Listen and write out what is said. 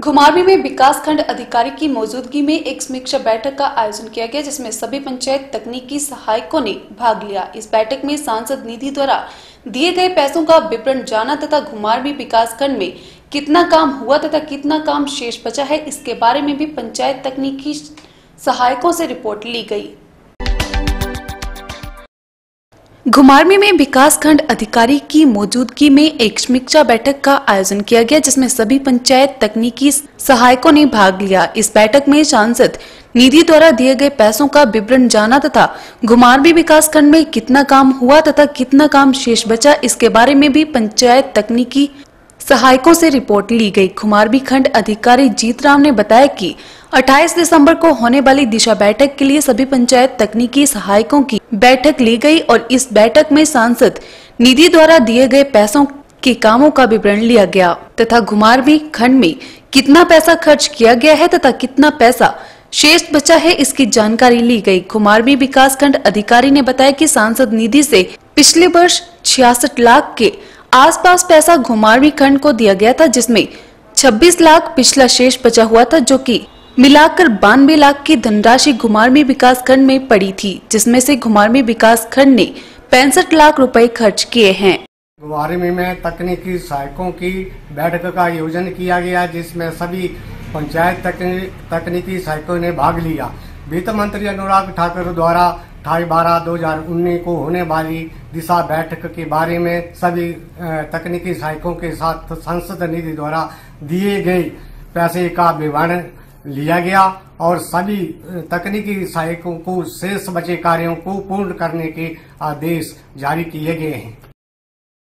घुमारवीं में विकासखंड अधिकारी की मौजूदगी में एक समीक्षा बैठक का आयोजन किया गया, जिसमें सभी पंचायत तकनीकी सहायकों ने भाग लिया। इस बैठक में सांसद निधि द्वारा दिए गए पैसों का विवरण जाना तथा घुमारवीं विकासखंड में कितना काम हुआ तथा कितना काम शेष बचा है, इसके बारे में भी पंचायत तकनीकी सहायकों से रिपोर्ट ली गई। घुमारवीं में विकासखंड अधिकारी की मौजूदगी में एक समीक्षा बैठक का आयोजन किया गया, जिसमें सभी पंचायत तकनीकी सहायकों ने भाग लिया। इस बैठक में सांसद निधि द्वारा दिए गए पैसों का विवरण जाना तथा घुमारवीं विकासखंड में कितना काम हुआ तथा कितना काम शेष बचा, इसके बारे में भी पंचायत तकनीकी सहायकों से रिपोर्ट ली गई। घुमारवीं खंड अधिकारी जीतराम ने बताया कि 28 दिसंबर को होने वाली दिशा बैठक के लिए सभी पंचायत तकनीकी सहायकों की बैठक ली गई और इस बैठक में सांसद निधि द्वारा दिए गए पैसों के कामों का विवरण लिया गया तथा घुमारवीं खंड में कितना पैसा खर्च किया गया है तथा कितना पैसा शेष बचा है, इसकी जानकारी ली गई। घुमारवीं विकासखंड अधिकारी ने बताया कि सांसद निधि से पिछले वर्ष 66 लाख के आसपास पैसा घुमारवीं खंड को दिया गया था, जिसमें 26 लाख पिछला शेष बचा हुआ था, जो कि मिलाकर 92 लाख की धनराशि घुमारवीं विकासखंड में पड़ी थी, जिसमें से घुमारवीं विकासखंड ने 65 लाख रुपए खर्च किए हैं। घुमारवीं में तकनीकी सहायकों की बैठक का आयोजन किया गया, जिसमें सभी पंचायत तकनीकी सहायकों ने भाग लिया। वित्त मंत्री अनुराग ठाकुर द्वारा 28/12/2019 को होने वाली दिशा बैठक के बारे में सभी तकनीकी सहायकों के साथ सांसद निधि द्वारा दिए गए पैसे का विवरण लिया गया और सभी तकनीकी सहायकों को शेष बचे कार्यों को पूर्ण करने के आदेश जारी किए गए हैं।